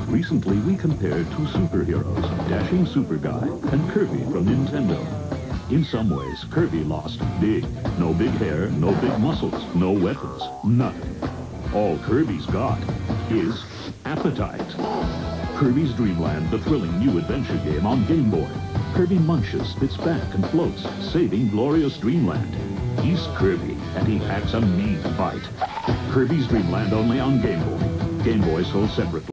Recently, we compared two superheroes, Dashing Super Guy and Kirby from Nintendo. In some ways, Kirby lost big. No big hair, no big muscles, no weapons, nothing. All Kirby's got is appetite. Kirby's Dreamland, the thrilling new adventure game on Game Boy. Kirby munches, spits back, and floats, saving glorious Dreamland. He's Kirby, and he packs a mean bite. Kirby's Dreamland only on Game Boy. Game Boy sold separately.